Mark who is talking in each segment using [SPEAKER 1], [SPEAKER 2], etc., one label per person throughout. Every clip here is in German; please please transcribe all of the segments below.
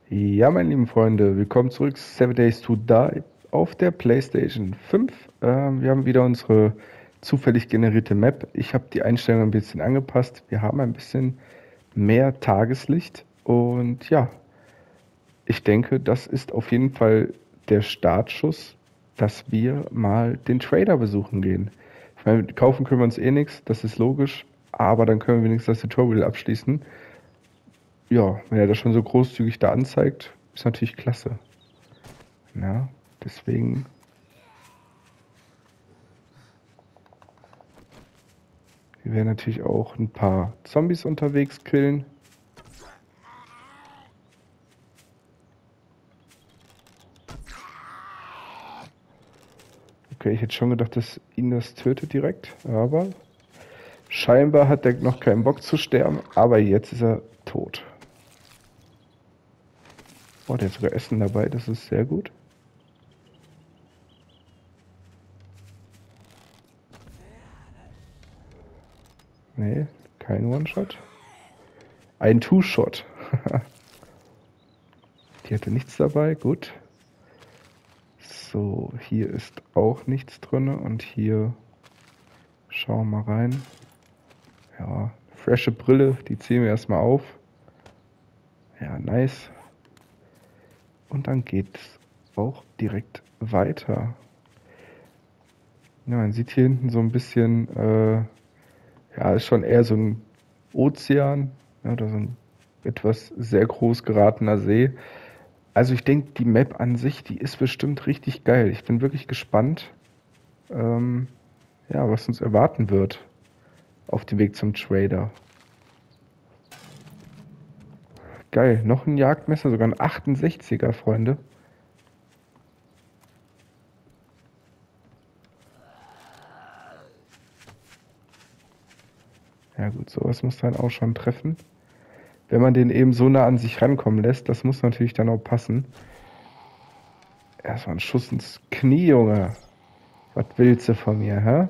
[SPEAKER 1] Ja, meine lieben Freunde, willkommen zurück. 7 Days to Die auf der PlayStation 5. Wir haben wieder unsere zufällig generierte Map. Ich habe die Einstellungen ein bisschen angepasst. Wir haben ein bisschen mehr Tageslicht. Und ja, ich denke, das ist auf jeden Fall der Startschuss, dass wir mal den Trader besuchen gehen. Ich meine, kaufen können wir uns eh nichts, das ist logisch. Aber dann können wir wenigstens das Tutorial abschließen. Ja, wenn er das schon so großzügig da anzeigt, ist natürlich klasse. Ja, deswegen. Wir werden natürlich auch ein paar Zombies unterwegs killen. Okay, ich hätte schon gedacht, dass ihn das tötet direkt, aber scheinbar hat er noch keinen Bock zu sterben, aber jetzt ist er tot. Oh, der hat sogar Essen dabei, das ist sehr gut. Nee, kein One-Shot. Ein Two-Shot. Die hatte nichts dabei, gut. So, hier ist auch nichts drin und hier schauen wir mal rein. Ja, frische Brille, die ziehen wir erstmal auf. Ja, nice. Und dann geht es auch direkt weiter. Ja, man sieht hier hinten so ein bisschen, ja, ist schon eher so ein Ozean, ja, oder so ein etwas sehr groß geratener See. Also ich denke, die Map an sich, die ist bestimmt richtig geil. Ich bin wirklich gespannt, ähm, ja, was uns erwarten wird auf dem Weg zum Trader. Geil, noch ein Jagdmesser, sogar ein 68er, Freunde. Ja gut, sowas muss dann auch schon treffen. Wenn man den eben so nah an sich rankommen lässt, das muss natürlich dann auch passen. Erstmal ein Schuss ins Knie, Junge. Was willst du von mir, hä?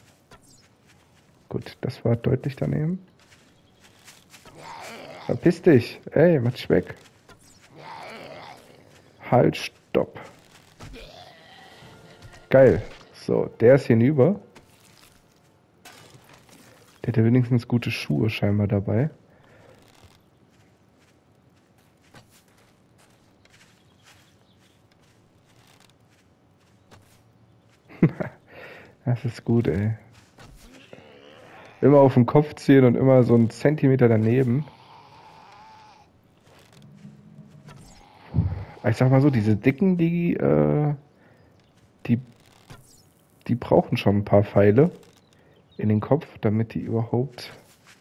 [SPEAKER 1] Gut, das war deutlich daneben. Verpiss dich. Ey, mach dich weg. Halt, stopp. Geil. So, der ist hinüber. Der hat ja wenigstens gute Schuhe scheinbar dabei. Das ist gut, ey. Immer auf den Kopf ziehen und immer so einen Zentimeter daneben. Ich sag mal so, diese Dicken, die, die brauchen schon ein paar Pfeile in den Kopf, damit die überhaupt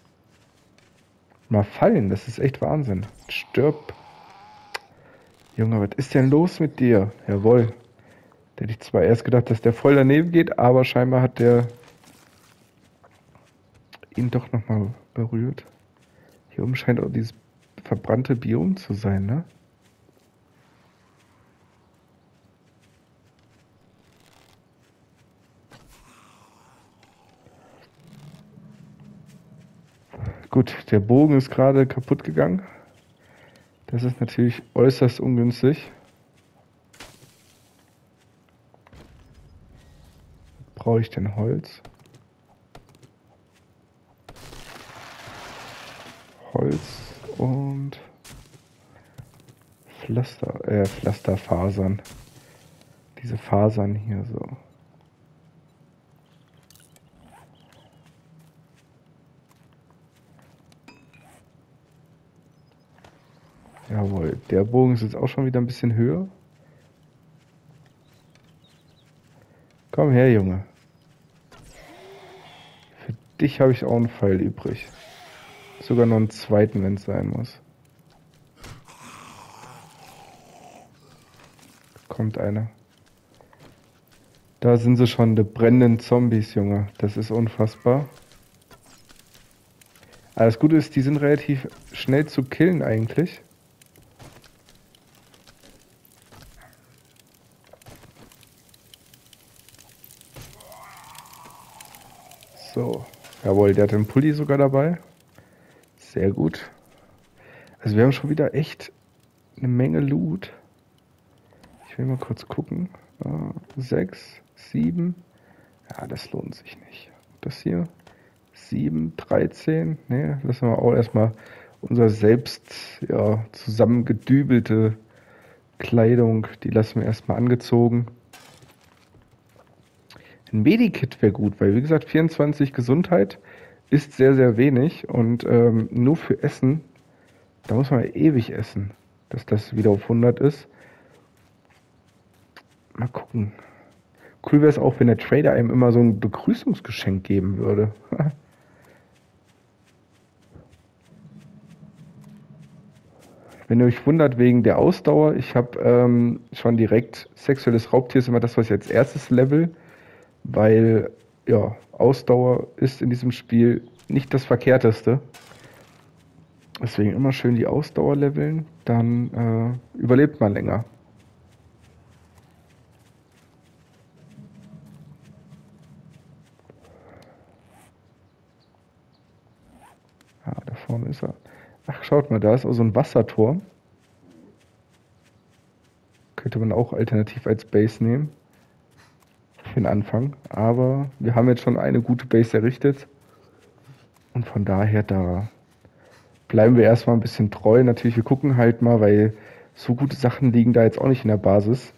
[SPEAKER 1] mal fallen. Das ist echt Wahnsinn. Stirb. Junge, was ist denn los mit dir? Jawohl. Da hätte ich zwar erst gedacht, dass der voll daneben geht, aber scheinbar hat der ihn doch nochmal berührt. Hier oben scheint auch dieses verbrannte Biom zu sein, ne? Gut, der Bogen ist gerade kaputt gegangen. Das ist natürlich äußerst ungünstig. Brauche ich denn Holz? Holz und Pflasterfasern. Diese Fasern hier so. Jawohl, der Bogen ist jetzt auch schon wieder ein bisschen höher. Komm her, Junge. Für dich habe ich auch einen Pfeil übrig. Sogar noch einen zweiten, wenn es sein muss. Kommt einer. Da sind sie schon, die brennenden Zombies, Junge. Das ist unfassbar. Aber das Gute ist, die sind relativ schnell zu killen eigentlich. So. Jawohl, der hat den Pulli sogar dabei. Sehr gut. Also wir haben schon wieder echt eine Menge Loot. Ich will mal kurz gucken. 6, 7. Ja, das lohnt sich nicht. Das hier. 7, 13. Ne, lassen wir auch erstmal unser selbst zusammengedübelte Kleidung, die lassen wir erstmal angezogen. Ein Medikit wäre gut, weil wie gesagt 24 Gesundheit ist sehr, sehr wenig und nur für Essen, da muss man ja ewig essen, dass das wieder auf 100 ist. Mal gucken. Cool wäre es auch, wenn der Trader einem immer so ein Begrüßungsgeschenk geben würde. Wenn ihr euch wundert wegen der Ausdauer, ich habe schon direkt sexuelles Raubtier ist immer das, was ich als erstes level, weil ja, Ausdauer ist in diesem Spiel nicht das Verkehrteste. Deswegen immer schön die Ausdauer leveln, dann überlebt man länger. Ja, da vorne ist er. Ach, schaut mal, da ist auch so ein Wasserturm. Könnte man auch alternativ als Base nehmen. Für den Anfang. Aber wir haben jetzt schon eine gute Base errichtet. Und von daher, da bleiben wir erstmal ein bisschen treu. Natürlich, wir gucken halt mal, weil so gute Sachen liegen da jetzt auch nicht in der Basis.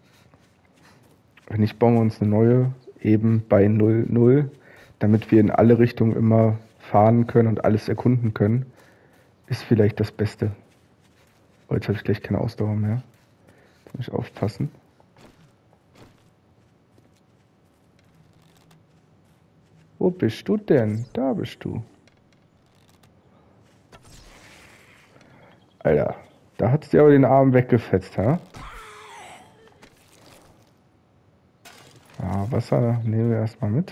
[SPEAKER 1] Wenn nicht, bauen wir uns eine neue, eben bei 0,0, damit wir in alle Richtungen immer fahren können und alles erkunden können. Ist vielleicht das Beste. Oh, jetzt habe ich gleich keine Ausdauer mehr. Jetzt muss ich aufpassen. Wo bist du denn? Da bist du. Alter, da hat's dir aber den Arm weggefetzt, ha? Ja, Wasser nehmen wir erstmal mit.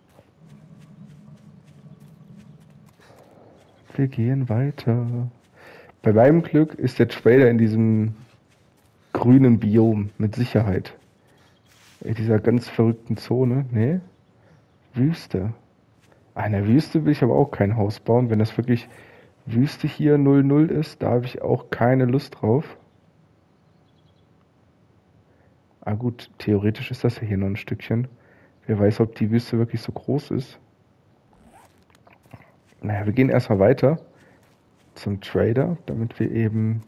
[SPEAKER 1] Wir gehen weiter. Bei meinem Glück ist der Trader in diesem grünen Biom, mit Sicherheit. In dieser ganz verrückten Zone. Nee, Wüste. Ah, in der Wüste will ich aber auch kein Haus bauen. Wenn das wirklich Wüste hier 0,0 ist, da habe ich auch keine Lust drauf. Ah gut, theoretisch ist das ja hier noch ein Stückchen. Wer weiß, ob die Wüste wirklich so groß ist. Naja, wir gehen erstmal weiter zum Trader, damit wir eben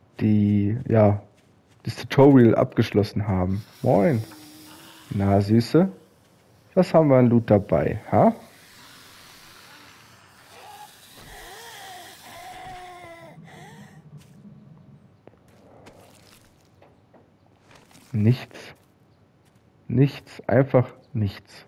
[SPEAKER 1] das Tutorial abgeschlossen haben. Moin. Na, Süße. Was haben wir an Loot dabei, ha? Nichts. Nichts. Einfach nichts.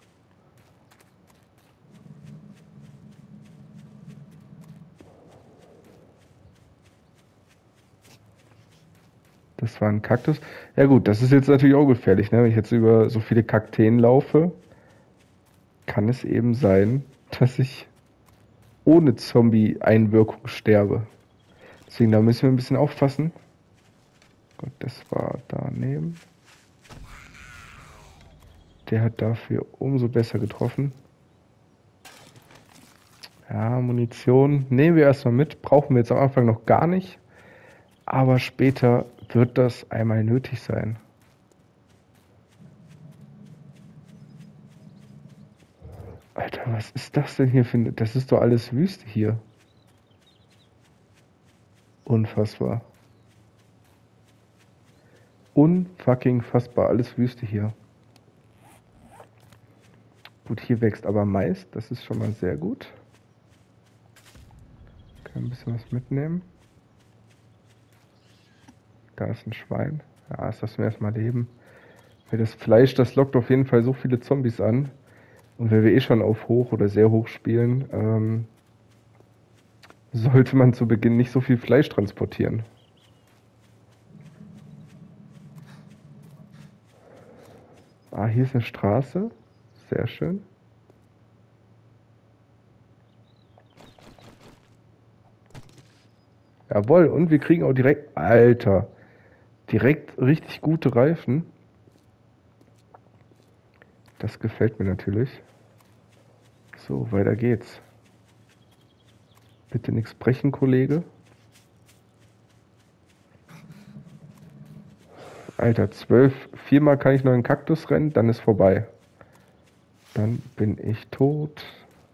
[SPEAKER 1] Das war ein Kaktus. Ja gut, das ist jetzt natürlich auch gefährlich, ne? Wenn ich jetzt über so viele Kakteen laufe, kann es eben sein, dass ich ohne Zombie-Einwirkung sterbe. Deswegen, da müssen wir ein bisschen aufpassen. Gott, das war daneben. Der hat dafür umso besser getroffen. Ja, Munition nehmen wir erstmal mit. Brauchen wir jetzt am Anfang noch gar nicht. Aber später wird das einmal nötig sein. Alter, was ist das denn hier für eine... Das ist doch alles Wüste hier. Unfassbar. Unfucking fassbar. Alles Wüste hier. Gut, hier wächst aber Mais. Das ist schon mal sehr gut. Können ein bisschen was mitnehmen. Da ist ein Schwein. Ja, das lassen wir erstmal leben. Weil das Fleisch, das lockt auf jeden Fall so viele Zombies an. Und wenn wir eh schon auf hoch oder sehr hoch spielen, sollte man zu Beginn nicht so viel Fleisch transportieren. Ah, hier ist eine Straße. Sehr schön. Jawohl, und wir kriegen auch direkt... Alter! Direkt richtig gute Reifen. Das gefällt mir natürlich. So, weiter geht's. Bitte nichts brechen, Kollege. Alter, 12. Viermal kann ich noch in den Kaktus rennen, dann ist vorbei. Dann bin ich tot.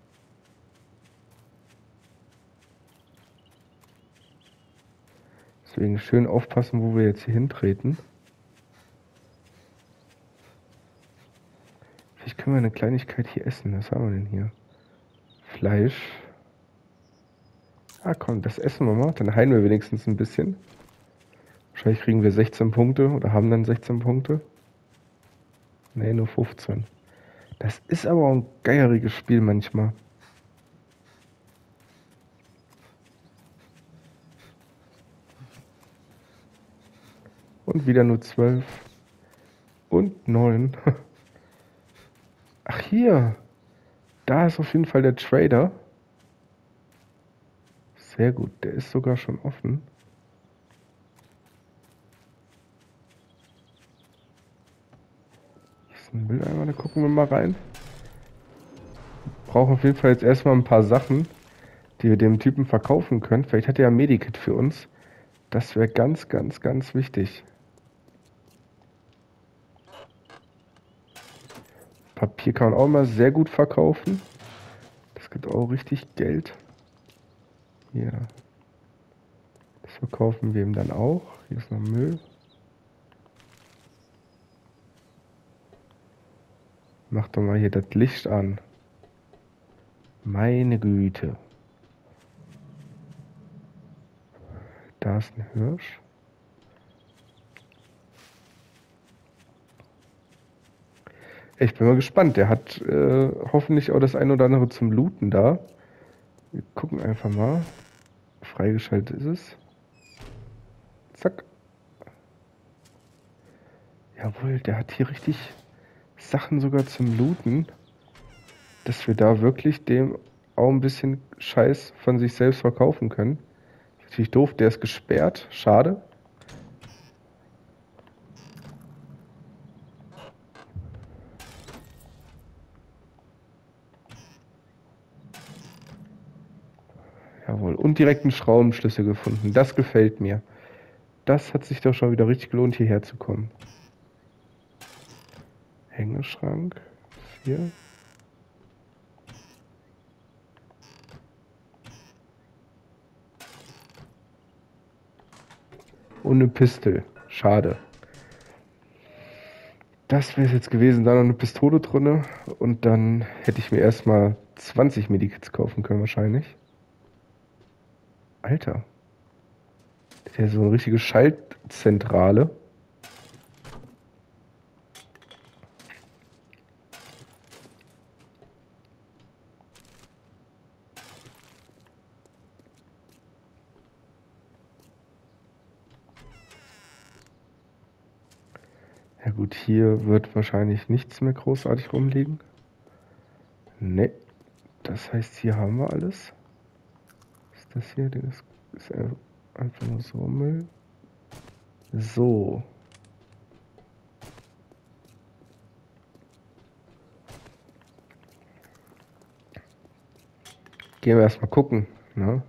[SPEAKER 1] Deswegen schön aufpassen, wo wir jetzt hier hintreten. Vielleicht können wir eine Kleinigkeit hier essen. Was haben wir denn hier? Fleisch. Ah komm, das essen wir mal. Dann heilen wir wenigstens ein bisschen. Wahrscheinlich kriegen wir 16 Punkte oder haben dann 16 Punkte. Ne, nur 15. Das ist aber auch ein geieriges Spiel manchmal. Und wieder nur 12. Und 9. Ach hier. Da ist auf jeden Fall der Trader. Sehr gut, der ist sogar schon offen. Hier ist ein Mülleimer, da gucken wir mal rein. Brauchen auf jeden Fall jetzt erstmal ein paar Sachen, die wir dem Typen verkaufen können. Vielleicht hat er ja ein Medikit für uns. Das wäre ganz, ganz, ganz wichtig. Papier kann man auch immer sehr gut verkaufen. Das gibt auch richtig Geld. Hier. Das verkaufen wir ihm dann auch. Hier ist noch Müll. Mach doch mal hier das Licht an. Meine Güte. Da ist ein Hirsch. Ich bin mal gespannt. Der hat hoffentlich auch das ein oder andere zum Looten da. Wir gucken einfach mal. Freigeschaltet ist es. Zack. Jawohl, der hat hier richtig Sachen sogar zum Looten. Dass wir da wirklich dem auch ein bisschen Scheiß von sich selbst verkaufen können. Natürlich doof, der ist gesperrt. Schade. Jawohl. Und direkt einen Schraubenschlüssel gefunden. Das gefällt mir. Das hat sich doch schon wieder richtig gelohnt, hierher zu kommen. Hängeschrank. 4. Und eine Pistole. Schade. Das wäre es jetzt gewesen. Da noch eine Pistole drinne. Und dann hätte ich mir erstmal 20 Medikits kaufen können wahrscheinlich. Alter. Das ist ja so eine richtige Schaltzentrale. Ja gut, hier wird wahrscheinlich nichts mehr großartig rumliegen. Ne. Das heißt, hier haben wir alles. Was ist das hier? Das ist einfach nur so Müll. So. Gehen wir erstmal gucken. Ne?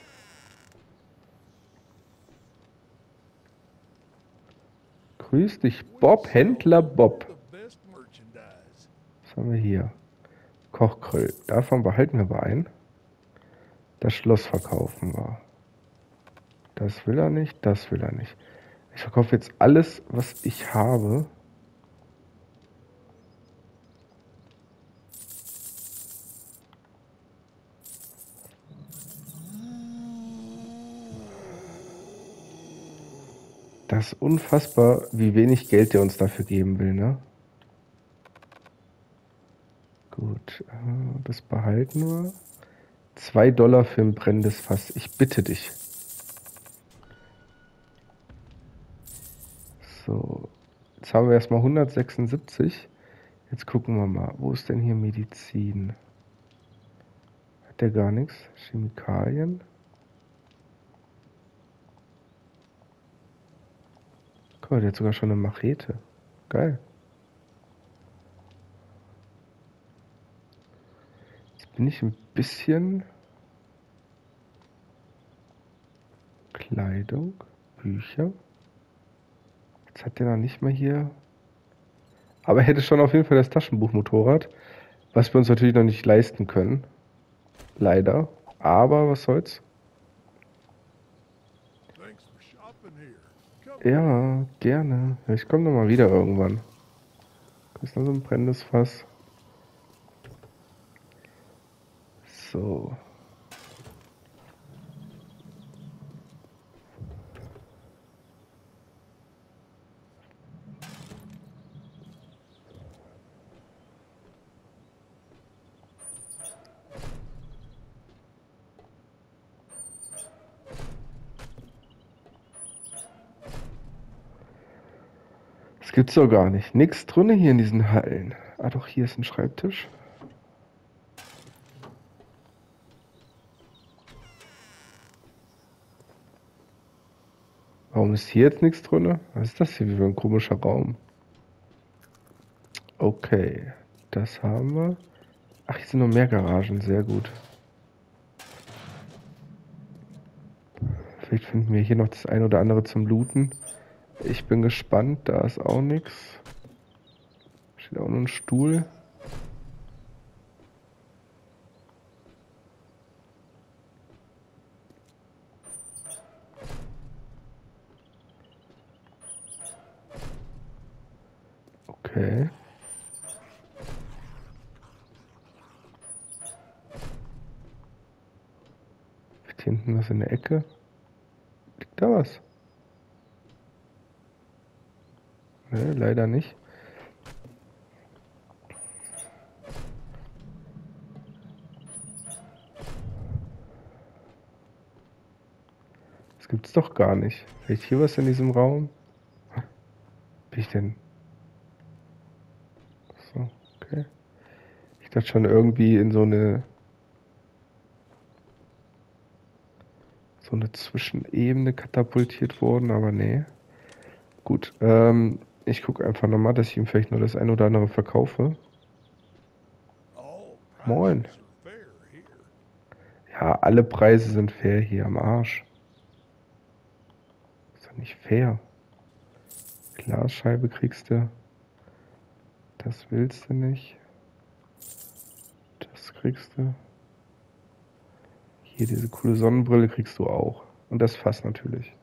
[SPEAKER 1] Grüß dich, Bob, Händler Bob. Was haben wir hier? Kochgrill. Davon behalten wir aber ein. Das Schloss verkaufen wir. Das will er nicht, das will er nicht. Ich verkaufe jetzt alles, was ich habe. Das ist unfassbar, wie wenig Geld der uns dafür geben will, ne? Gut, das behalten wir. 2 Dollar für ein brennendes Fass. Ich bitte dich. So, jetzt haben wir erstmal 176. Jetzt gucken wir mal, wo ist denn hier Medizin? Hat der gar nichts? Chemikalien? Guck mal, der hat sogar schon eine Machete. Geil. Jetzt bin ich ein bisschen... Kleidung, Bücher. Jetzt hat der noch nicht mal hier. Aber er hätte schon auf jeden Fall das Taschenbuchmotorrad, was wir uns natürlich noch nicht leisten können. Leider. Aber was soll's? Ja, gerne. Ich komme noch mal wieder irgendwann. Das ist noch so ein brennendes Fass. So. Das gibt's doch gar nicht. Nix drin hier in diesen Hallen. Ah doch, hier ist ein Schreibtisch. Warum ist hier jetzt nichts drin? Was ist das hier für ein komischer Raum? Okay, das haben wir. Ach, hier sind noch mehr Garagen. Sehr gut. Vielleicht finden wir hier noch das ein oder andere zum Looten. Ich bin gespannt. Da ist auch nichts. Steht auch nur ein Stuhl. Okay. Vielleicht hier hinten was in der Ecke. Liegt da was? Ne, leider nicht. Das gibt's doch gar nicht. Vielleicht hier was in diesem Raum? Bin ich denn? So, okay. Ich dachte schon irgendwie in so eine Zwischenebene katapultiert worden, aber nee. Gut, ich gucke einfach nochmal, dass ich ihm vielleicht nur das ein oder andere verkaufe. Moin. Ja, alle Preise sind fair hier am Arsch. Ist doch nicht fair. Glasscheibe kriegst du. Das willst du nicht. Das kriegst du. Hier diese coole Sonnenbrille kriegst du auch. Und das Fass natürlich.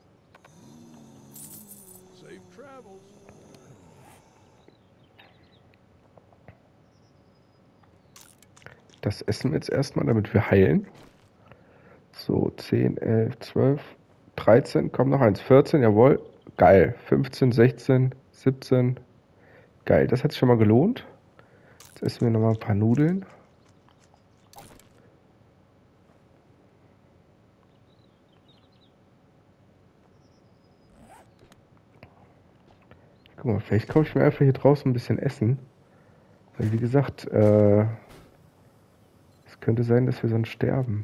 [SPEAKER 1] Das essen wir jetzt erstmal, damit wir heilen. So, 10, 11, 12, 13, komm noch eins, 14, jawohl. Geil. 15, 16, 17. Geil, das hat sich schon mal gelohnt. Jetzt essen wir nochmal ein paar Nudeln. Guck mal, vielleicht kaufe ich mir einfach hier draußen ein bisschen Essen. Weil, wie gesagt, es könnte sein, dass wir sonst sterben.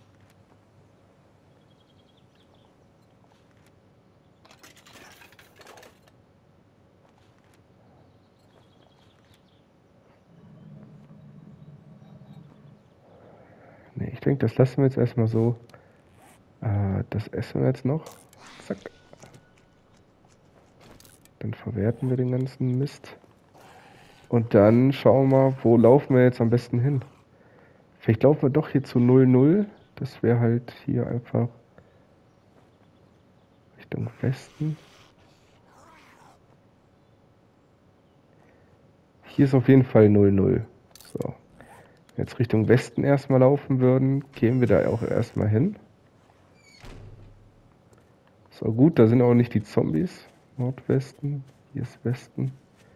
[SPEAKER 1] Nee, ich denke, das lassen wir jetzt erstmal so. Das essen wir jetzt noch. Zack. Dann verwerten wir den ganzen Mist. Und dann schauen wir mal, wo laufen wir jetzt am besten hin. Vielleicht laufen wir doch hier zu 0-0. Das wäre halt hier einfach Richtung Westen. Hier ist auf jeden Fall 0-0. So. Wenn wir jetzt Richtung Westen erstmal laufen würden, gehen wir da auch erstmal hin. So gut, da sind auch nicht die Zombies. Nordwesten, hier ist Westen.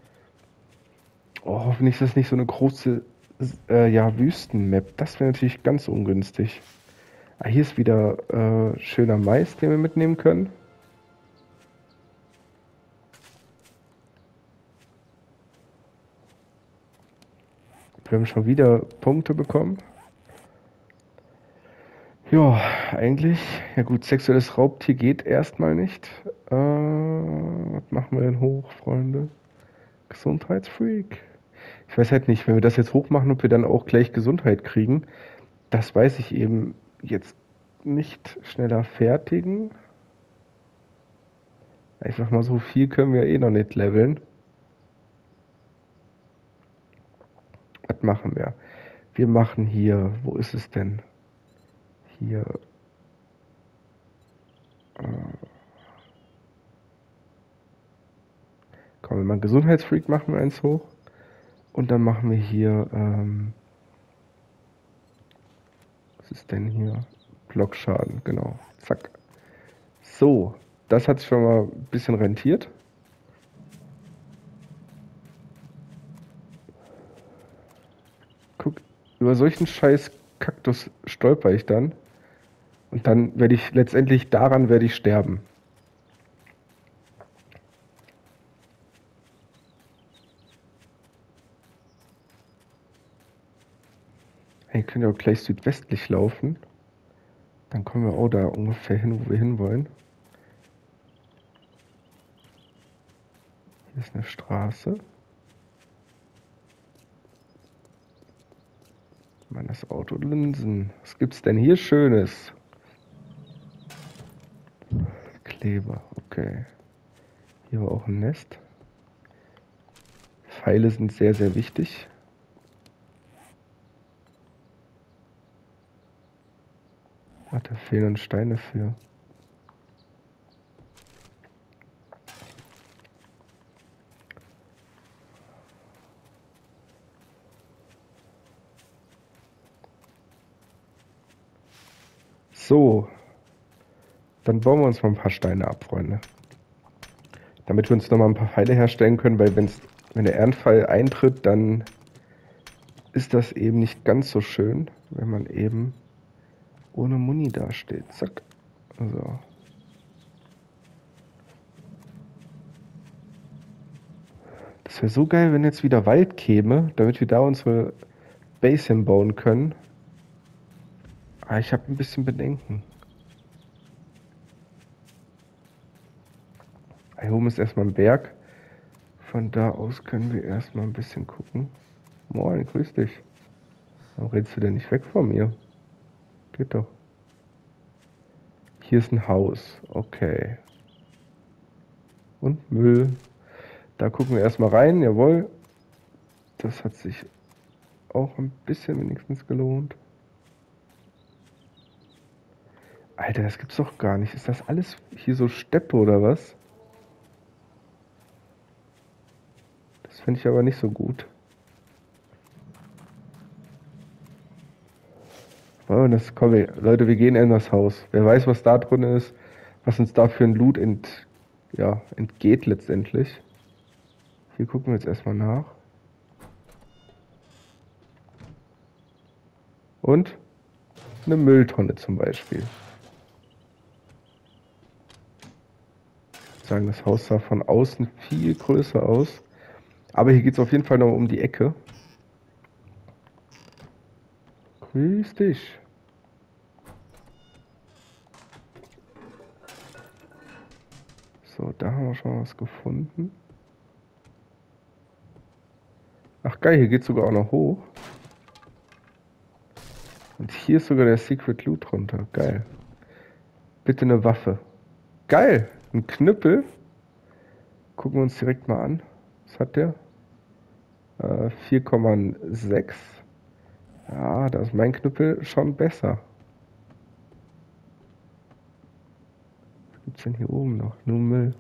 [SPEAKER 1] Oh, hoffentlich ist das nicht so eine große Wüsten-Map. Das wäre natürlich ganz ungünstig. Ah, hier ist wieder schöner Mais, den wir mitnehmen können. Wir haben schon wieder Punkte bekommen. Ja, eigentlich. Ja gut, sexuelles Raubtier geht erstmal nicht. Was machen wir denn hoch, Freunde? Gesundheitsfreak. Ich weiß halt nicht, wenn wir das jetzt hochmachen, ob wir dann auch gleich Gesundheit kriegen. Das weiß ich eben jetzt nicht. Schneller fertigen. Ich sag mal, so viel können wir eh noch nicht leveln. Was machen wir? Wir machen hier, wo ist es denn? Hier. Komm, wir machen Gesundheitsfreak, machen wir eins hoch. Und dann machen wir hier, was ist denn hier? Blockschaden, genau. Zack. So, das hat sich schon mal ein bisschen rentiert. Guck, über solchen scheiß Kaktus stolper ich dann. Und dann werde ich letztendlich daran werde ich sterben. Hey, können wir auch gleich südwestlich laufen. Dann kommen wir auch da ungefähr hin, wo wir hinwollen. Hier ist eine Straße. Mann, das Auto Linsen. Was gibt's denn hier Schönes? Kleber, okay. Hier war auch ein Nest. Pfeile sind sehr, sehr wichtig. Ach, da fehlen Steine für. So. Dann bauen wir uns mal ein paar Steine ab, Freunde. Damit wir uns nochmal ein paar Pfeile herstellen können, weil wenn der Ernstfall eintritt, dann ist das eben nicht ganz so schön, wenn man eben ohne Muni dasteht. Zack. So. Das wäre so geil, wenn jetzt wieder Wald käme, damit wir da unsere Base hinbauen können. Aber ich habe ein bisschen Bedenken. Hier oben ist erstmal ein Berg. Von da aus können wir erstmal ein bisschen gucken. Moin, grüß dich. Warum redest du denn nicht weg von mir? Geht doch. Hier ist ein Haus. Okay. Und Müll. Da gucken wir erstmal rein. Jawohl. Das hat sich auch ein bisschen wenigstens gelohnt. Alter, das gibt's doch gar nicht. Ist das alles hier so Steppe oder was? Das finde ich aber nicht so gut. Oh, komm, Leute, wir gehen in das Haus. Wer weiß, was da drin ist, was uns da für ein Loot entgeht letztendlich. Hier gucken wir jetzt erstmal nach. Und eine Mülltonne zum Beispiel. Ich würde sagen, das Haus sah von außen viel größer aus. Aber hier geht es auf jeden Fall noch um die Ecke. Grüß dich. So, da haben wir schon was gefunden. Ach geil, hier geht sogar auch noch hoch. Und hier ist sogar der Secret Loot drunter. Geil. Bitte eine Waffe. Geil, ein Knüppel. Gucken wir uns direkt mal an. Was hat der? 4,6. Ja, da ist mein Knüppel schon besser. Was gibt's denn hier oben noch? Nur Müll.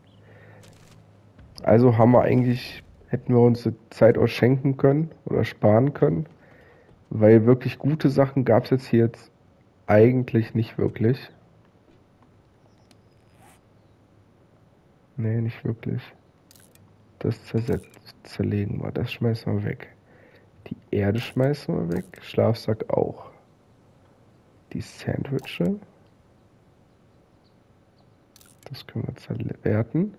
[SPEAKER 1] Also hätten wir uns die Zeit auch schenken können oder sparen können. Weil wirklich gute Sachen gab es jetzt hier jetzt eigentlich nicht wirklich. Nee, nicht wirklich. Das zerlegen wir. Das schmeißen wir weg. Die Erde schmeißen wir weg. Schlafsack auch. Die Sandwiche. Das können wir zerwerten.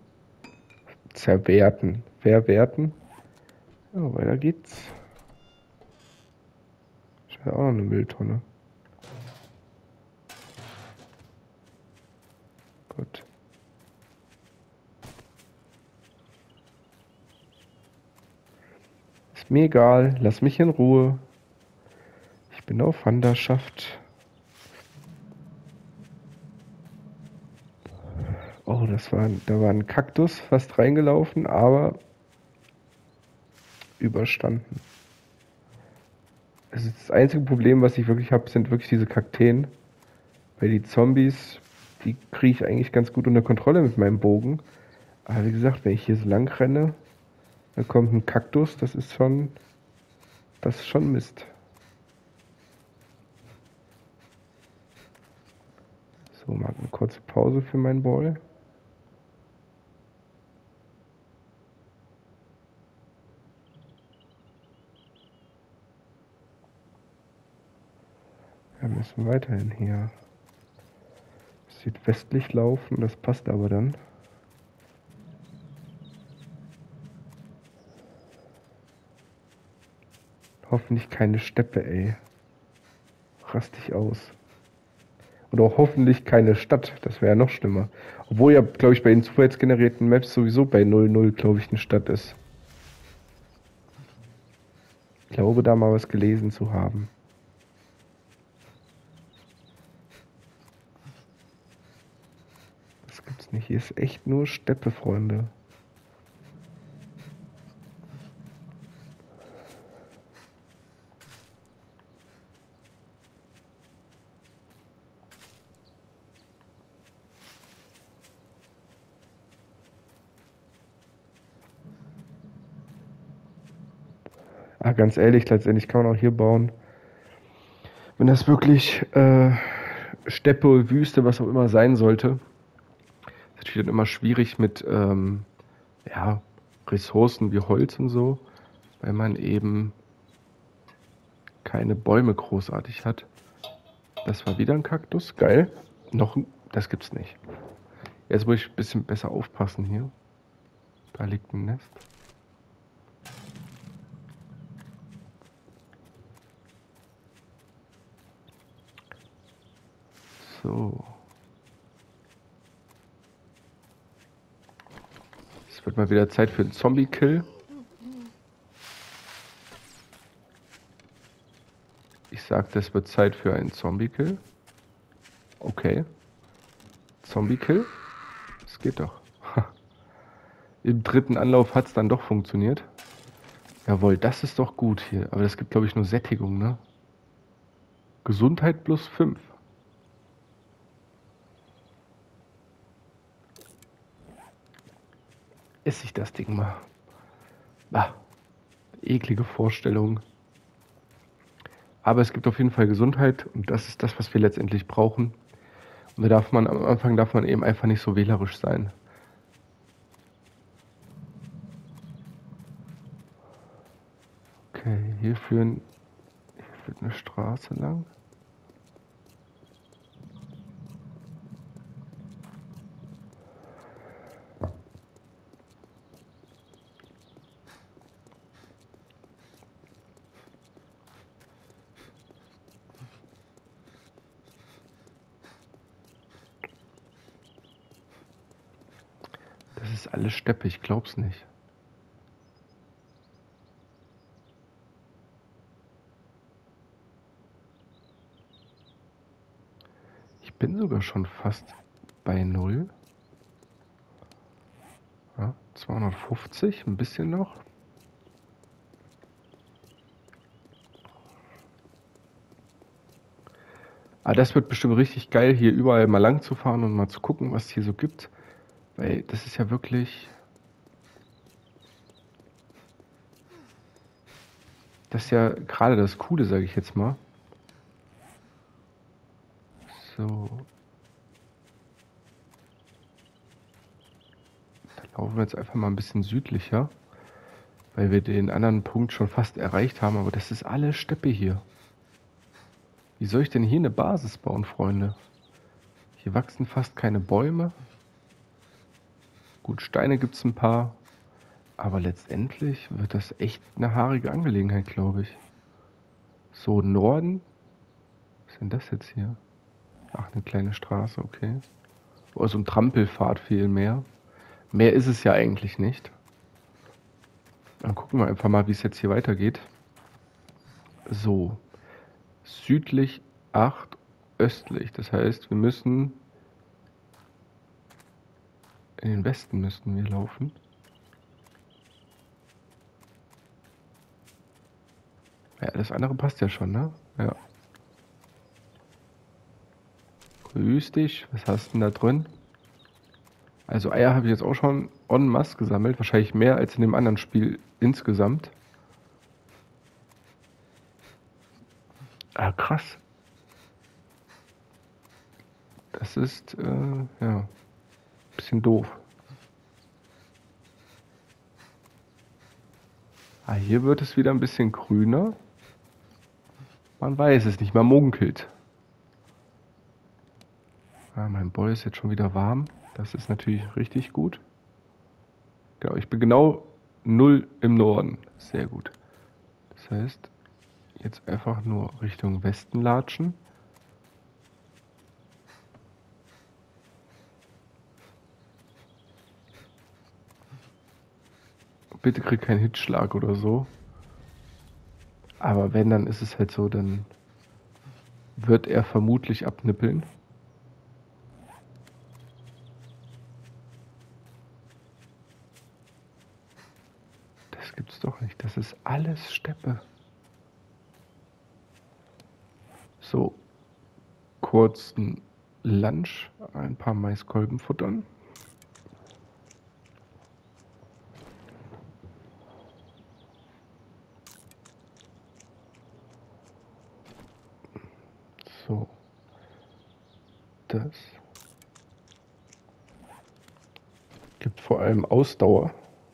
[SPEAKER 1] Verwerten. Ja, weiter geht's. Ich habe auch noch eine Mülltonne. Gut. Ist mir egal. Lass mich in Ruhe. Ich bin auf Wanderschaft. Oh, Oh, da war ein Kaktus fast reingelaufen, aber überstanden. Also das einzige Problem, was ich wirklich habe, sind wirklich diese Kakteen. Weil die Zombies, die kriege ich eigentlich ganz gut unter Kontrolle mit meinem Bogen. Aber wie gesagt, wenn ich hier so lang renne, dann kommt ein Kaktus, das ist schon Mist. So, mal eine kurze Pause für meinen Ball. Wir müssen weiterhin hier südwestlich laufen, das passt aber dann. Hoffentlich keine Steppe, ey. Rast dich aus. Oder auch hoffentlich keine Stadt, das wäre ja noch schlimmer. Obwohl ja, glaube ich, bei den zufallsgenerierten Maps sowieso bei 00, glaube ich, eine Stadt ist. Ich glaube, da mal was gelesen zu haben. Das gibt's nicht. Hier ist echt nur Steppe, Freunde. Ah, ganz ehrlich, letztendlich kann man auch hier bauen. Wenn das wirklich Steppe, Wüste, was auch immer sein sollte, ist natürlich dann immer schwierig mit ja, Ressourcen wie Holz und so, weil man eben keine Bäume großartig hat. Das war wieder ein Kaktus, geil. Noch ein, das gibt's nicht. Jetzt muss ich ein bisschen besser aufpassen hier. Da liegt ein Nest. So. Es wird mal wieder Zeit für einen Zombie-Kill. Ich sagte, es wird Zeit für einen Zombie-Kill. Okay. Zombie-Kill? Das geht doch. Im dritten Anlauf hat es dann doch funktioniert. Jawohl, das ist doch gut hier. Aber das gibt, glaube ich, nur Sättigung, ne? Gesundheit plus 5. Esse ich das Ding mal. Ah, eklige Vorstellung. Aber es gibt auf jeden Fall Gesundheit und das ist das, was wir letztendlich brauchen. Und am Anfang darf man eben einfach nicht so wählerisch sein. Okay, hier führt eine Straße lang. Das ist alles Steppe, ich glaub's nicht. Ich bin sogar schon fast bei 0. Ja, 250, ein bisschen noch. Aber das wird bestimmt richtig geil, hier überall mal lang zu fahren und mal zu gucken, was es hier so gibt. Weil das ist ja wirklich... Das ist ja gerade das Coole, sage ich jetzt mal. So. Dann laufen wir jetzt einfach mal ein bisschen südlicher. Weil wir den anderen Punkt schon fast erreicht haben. Aber das ist alles Steppe hier. Wie soll ich denn hier eine Basis bauen, Freunde? Hier wachsen fast keine Bäume. Gut, Steine gibt es ein paar. Aber letztendlich wird das echt eine haarige Angelegenheit, glaube ich. So, Norden. Was ist denn das jetzt hier? Ach, eine kleine Straße, okay. Oh, so ein Trampelpfad viel mehr. Mehr ist es ja eigentlich nicht. Dann gucken wir einfach mal, wie es jetzt hier weitergeht. So, südlich 8, östlich. Das heißt, wir müssen In den Westen müssten wir laufen. Ja, das andere passt ja schon, ne? Ja. Grüß dich. Was hast du denn da drin? Also Eier habe ich jetzt auch schon en masse gesammelt. Wahrscheinlich mehr als in dem anderen Spiel insgesamt. Ah, krass. Das ist, ja, bisschen doof. Ah, hier wird es wieder ein bisschen grüner. Man weiß es nicht, man munkelt. Ah, mein Boy ist jetzt schon wieder warm. Das ist natürlich richtig gut. Genau, ich bin genau 0 im Norden. Sehr gut. Das heißt, jetzt einfach nur Richtung Westen latschen. Bitte krieg keinen Hitzschlag oder so. Aber wenn, dann ist es halt so, dann wird er vermutlich abnippeln. Das gibt's doch nicht. Das ist alles Steppe. So, kurzen Lunch, ein paar Maiskolben futtern. So, das gibt vor allem Ausdauer.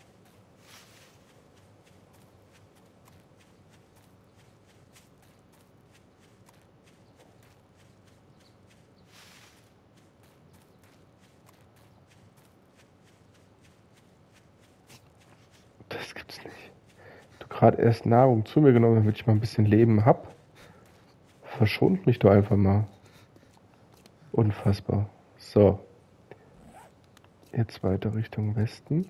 [SPEAKER 1] Das gibt's nicht. Du gerade erst Nahrung zu mir genommen, damit ich mal ein bisschen Leben hab. Verschont mich doch einfach mal. Unfassbar. So, jetzt weiter Richtung Westen.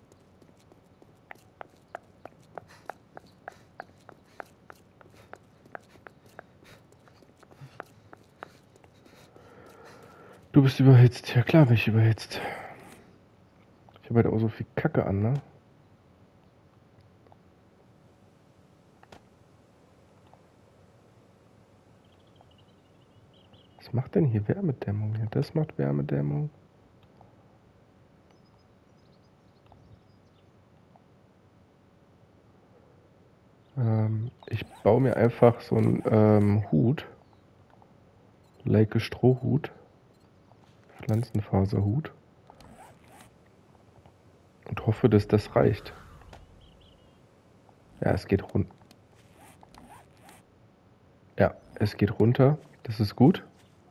[SPEAKER 1] Du bist überhitzt. Ja klar bin ich überhitzt. Ich habe halt auch so viel Kacke an, ne? Was macht denn hier Wärmedämmung? Ja, das macht Wärmedämmung. Ich baue mir einfach so einen Hut. Like Strohhut. Pflanzenfaserhut. Und hoffe, dass das reicht. Ja, es geht runter. Ja, es geht runter. Das ist gut.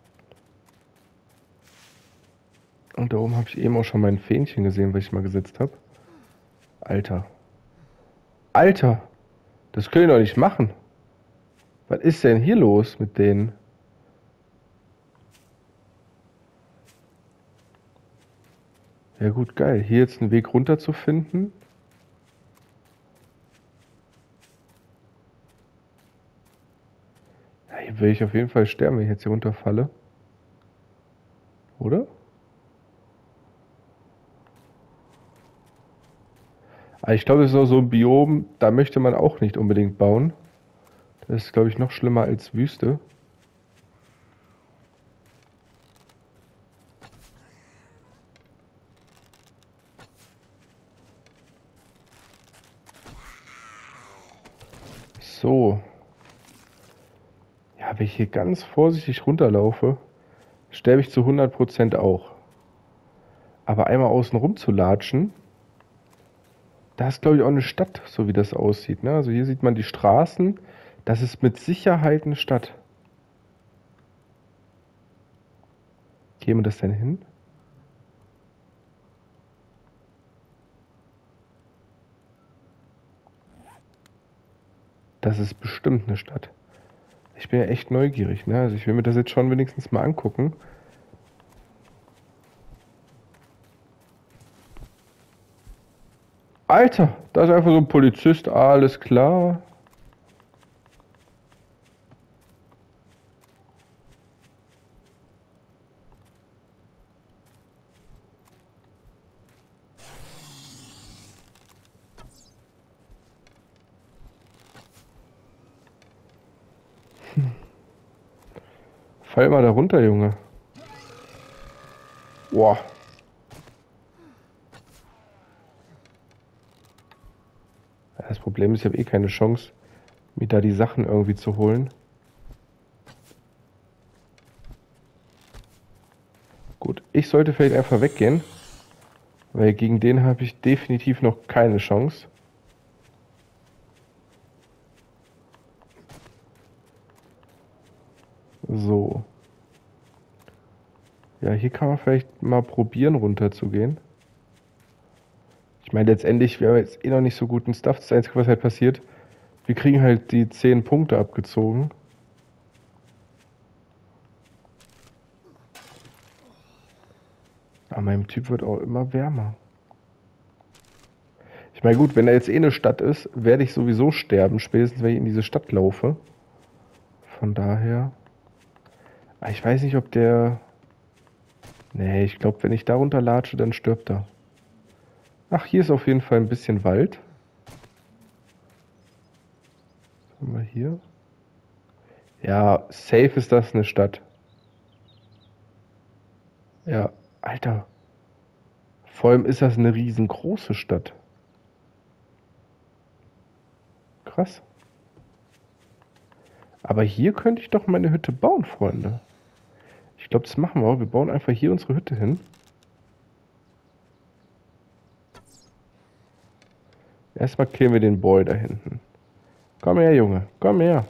[SPEAKER 1] Und da oben habe ich eben auch schon mein Fähnchen gesehen, was ich mal gesetzt habe. Alter. Alter! Das können die doch nicht machen. Was ist denn hier los mit denen? Ja gut, geil. Hier jetzt einen Weg runter zu finden. Ja, hier will ich auf jeden Fall sterben, wenn ich jetzt hier runterfalle. Oder? Aber ich glaube, das ist auch so ein Biom, da möchte man auch nicht unbedingt bauen. Das ist, glaube ich, noch schlimmer als Wüste. So. Ja, wenn ich hier ganz vorsichtig runterlaufe, sterbe ich zu 100% auch. Aber einmal außen rum zu latschen, da ist, glaube ich, auch eine Stadt, so wie das aussieht. Ne? Also hier sieht man die Straßen. Das ist mit Sicherheit eine Stadt. Käme das denn hin? Das ist bestimmt eine Stadt. Ich bin ja echt neugierig. Ne? Also ich will mir das jetzt schon wenigstens mal angucken. Alter, da ist einfach so ein Polizist. Alles klar. fall mal da runter, Junge. Boah. Das Problem ist, ich habe eh keine Chance, mir da die Sachen irgendwie zu holen. Gut, ich sollte vielleicht einfach weggehen, weil gegen den habe ich definitiv noch keine Chance. So. Ja, hier kann man vielleicht mal probieren, runterzugehen. Ich meine, letztendlich, wir haben jetzt eh noch nicht so guten Stuff. Das Einzige, was halt passiert, wir kriegen halt die 10 Punkte abgezogen. Aber meinem Typ wird auch immer wärmer. Ich meine, gut, wenn da jetzt eh eine Stadt ist, werde ich sowieso sterben, spätestens wenn ich in diese Stadt laufe. Von daher. Aber ich weiß nicht, ob der. Nee, ich glaube, wenn ich da runterlatsche, dann stirbt er. Ach, hier ist auf jeden Fall ein bisschen Wald. Was haben wir hier? Ja, safe ist das eine Stadt. Ja, Alter. Vor allem ist das eine riesengroße Stadt. Krass. Aber hier könnte ich doch meine Hütte bauen, Freunde. Ich glaube, das machen wir. Wir bauen einfach hier unsere Hütte hin. Erstmal killen wir den Boy da hinten. Komm her, Junge. Komm her.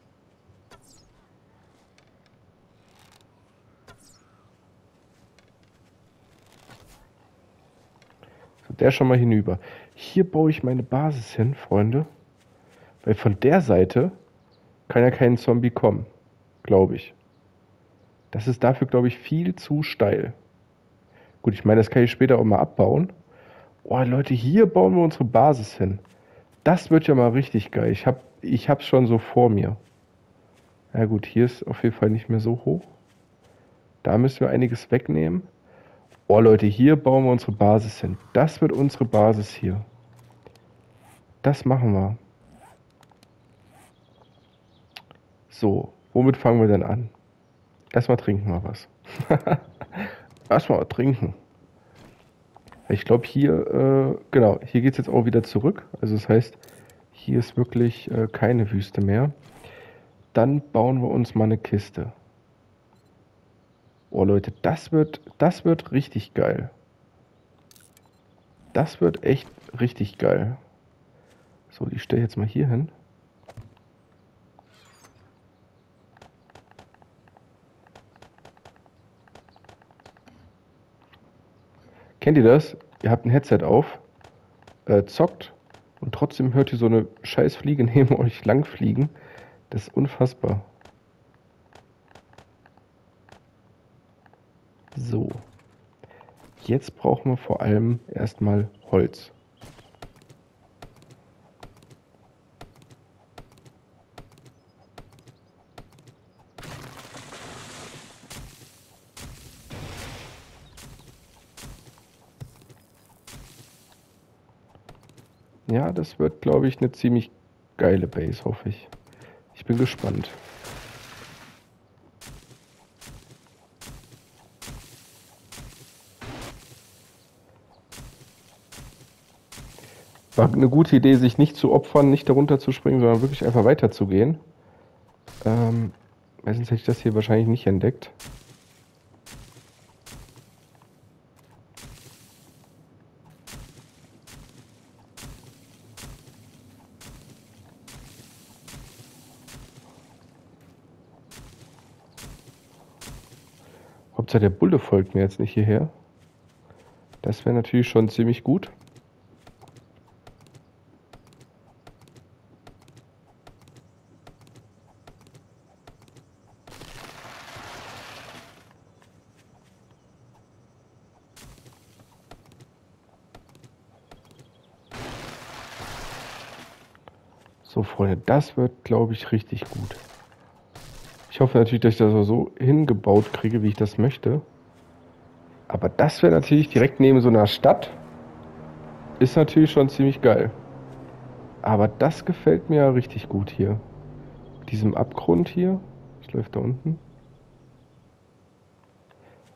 [SPEAKER 1] So, der schon mal hinüber. Hier baue ich meine Basis hin, Freunde. Weil von der Seite kann ja kein Zombie kommen. Glaube ich. Das ist dafür, glaube ich, viel zu steil. Gut, ich meine, das kann ich später auch mal abbauen. Oh, Leute, hier bauen wir unsere Basis hin. Das wird ja mal richtig geil. Ich hab's schon so vor mir. Ja gut, hier ist auf jeden Fall nicht mehr so hoch. Da müssen wir einiges wegnehmen. Oh Leute, hier bauen wir unsere Basis hin. Das wird unsere Basis hier. Das machen wir. So, womit fangen wir denn an? Erstmal trinken wir was. Erstmal trinken. Ich glaube hier, genau, hier geht es jetzt auch wieder zurück. Also das heißt, hier ist wirklich keine Wüste mehr. Dann bauen wir uns mal eine Kiste. Oh Leute, das wird richtig geil. Das wird echt richtig geil. So, die stelle ich jetzt mal hier hin. Kennt ihr das? Ihr habt ein Headset auf, zockt und trotzdem hört ihr so eine scheiß Fliege neben euch langfliegen. Das ist unfassbar. So. Jetzt brauchen wir vor allem erstmal Holz. Ja, das wird, glaube ich, eine ziemlich geile Base, hoffe ich. Ich bin gespannt. War eine gute Idee, sich nicht zu opfern, nicht darunter zu springen, sondern wirklich einfach weiterzugehen. Weil sonst hätte ich das hier wahrscheinlich nicht entdeckt. Hauptsache der Bulle folgt mir jetzt nicht hierher. Das wäre natürlich schon ziemlich gut. So, Freunde, das wird, glaube ich, richtig gut. Ich hoffe natürlich, dass ich das auch so hingebaut kriege, wie ich das möchte. Aber das wäre natürlich direkt neben so einer Stadt. Ist natürlich schon ziemlich geil. Aber das gefällt mir ja richtig gut hier. Diesem Abgrund hier. Was läuft da unten?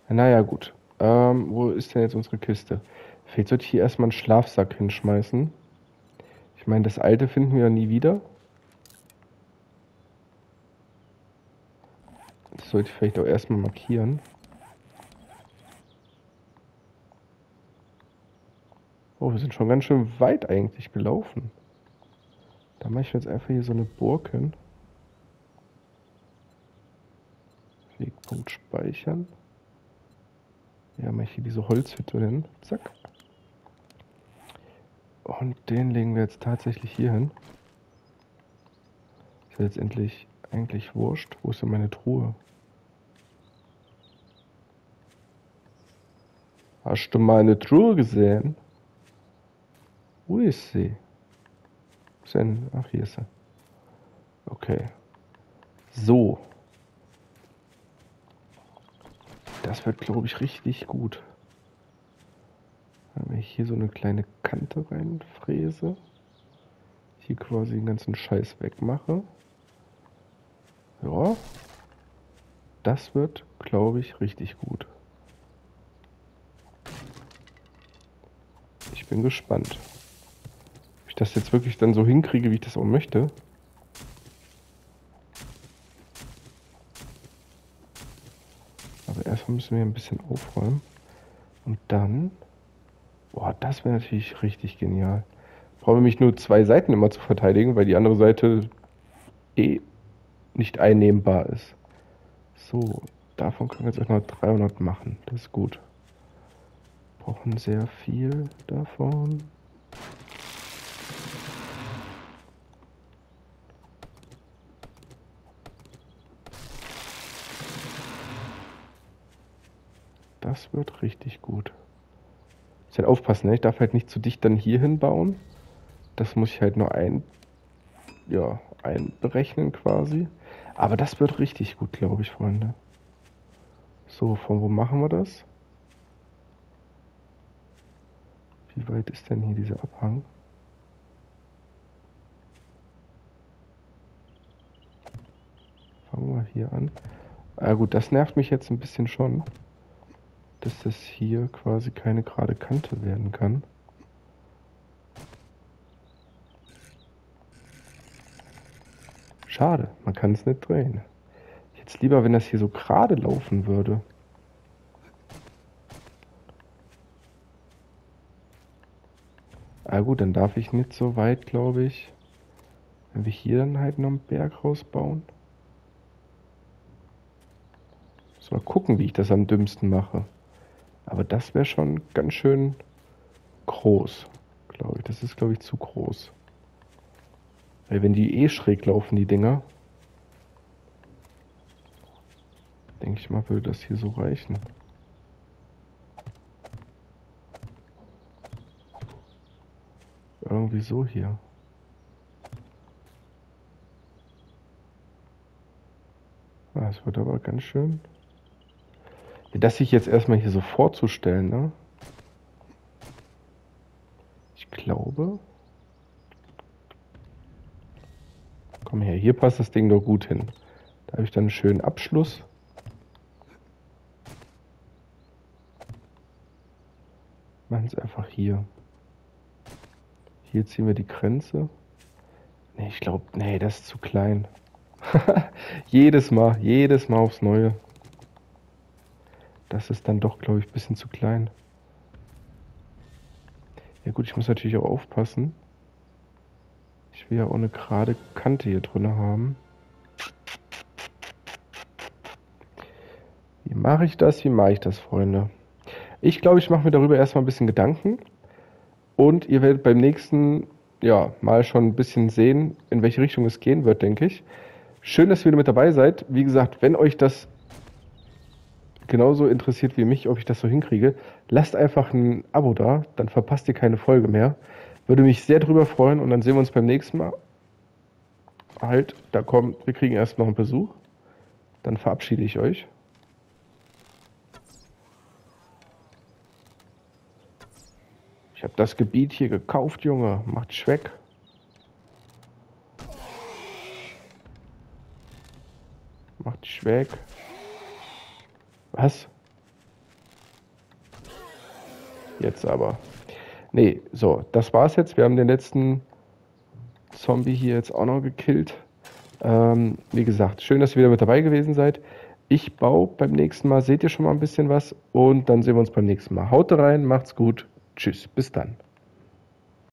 [SPEAKER 1] Naja, gut. Wo ist denn jetzt unsere Kiste? Vielleicht sollte ich hier erstmal einen Schlafsack hinschmeißen. Ich meine, das alte finden wir ja nie wieder. Das sollte ich vielleicht auch erstmal markieren. Oh, wir sind schon ganz schön weit eigentlich gelaufen. Da mache ich jetzt einfach hier so eine Burg hin. Wegpunkt speichern. Ja, mache ich hier diese Holzhütte hin. Zack. Und den legen wir jetzt tatsächlich hier hin. Ist ja letztendlich eigentlich wurscht. Wo ist denn meine Truhe? Hast du meine Truhe gesehen? Wo ist sie? Wo ist denn? Ach, hier ist sie. Okay. So. Das wird, glaube ich, richtig gut. Wenn ich hier so eine kleine Kante reinfräse. Hier quasi den ganzen Scheiß wegmache. Ja. Das wird, glaube ich, richtig gut. Ich bin gespannt. Ob ich das jetzt wirklich dann so hinkriege, wie ich das auch möchte. Aber erstmal müssen wir ein bisschen aufräumen. Und dann... Boah, das wäre natürlich richtig genial. Brauche nämlich nur 2 Seiten immer zu verteidigen, weil die andere Seite eh nicht einnehmbar ist. So, davon können wir jetzt auch noch 300 machen. Das ist gut. Brauchen sehr viel davon. Das wird richtig gut. Ich muss halt aufpassen, ne? Ich darf halt nicht zu dicht dann hier hinbauen. Das muss ich halt nur einberechnen quasi. Aber das wird richtig gut, glaube ich, Freunde. So, von wo machen wir das? Wie weit ist denn hier dieser Abhang? Fangen wir hier an. Ah gut, das nervt mich jetzt ein bisschen schon, dass das hier quasi keine gerade Kante werden kann. Schade, man kann es nicht drehen. Jetzt lieber, wenn das hier so gerade laufen würde. Ah gut, dann darf ich nicht so weit, glaube ich. Wenn wir hier dann halt noch einen Berg rausbauen. Muss mal gucken, wie ich das am dümmsten mache. Aber das wäre schon ganz schön groß, glaube ich. Das ist, glaube ich, zu groß. Weil wenn die eh schräg laufen, die Dinger, denke ich mal, würde das hier so reichen. Irgendwie so hier. Ah, das wird aber ganz schön. Das sich jetzt erstmal hier so vorzustellen, ne? Ich glaube. Komm her, hier passt das Ding doch gut hin. Da habe ich dann einen schönen Abschluss. Machen es einfach hier. Hier ziehen wir die Grenze. Nee, ich glaube, nee, das ist zu klein. jedes Mal aufs Neue. Das ist dann doch, glaube ich, ein bisschen zu klein. Ja gut, ich muss natürlich auch aufpassen. Ich will ja auch eine gerade Kante hier drin haben. Wie mache ich das? Wie mache ich das, Freunde? Ich glaube, ich mache mir darüber erstmal ein bisschen Gedanken. Und ihr werdet beim nächsten, ja, mal schon ein bisschen sehen, in welche Richtung es gehen wird, denke ich. Schön, dass ihr wieder mit dabei seid. Wie gesagt, wenn euch das genauso interessiert wie mich, ob ich das so hinkriege, lasst einfach ein Abo da, dann verpasst ihr keine Folge mehr. Würde mich sehr drüber freuen und dann sehen wir uns beim nächsten Mal. Halt, wir kriegen erst noch einen Besuch. Dann verabschiede ich euch. Ich habe das Gebiet hier gekauft, Junge. Macht dich weg. Macht dich weg. Was? Jetzt aber. Nee, so, das war's jetzt. Wir haben den letzten Zombie hier jetzt auch noch gekillt. Wie gesagt, schön, dass ihr wieder mit dabei gewesen seid. Ich baue beim nächsten Mal, seht ihr schon mal ein bisschen was und dann sehen wir uns beim nächsten Mal. Haut rein, macht's gut. Tschüss, bis dann.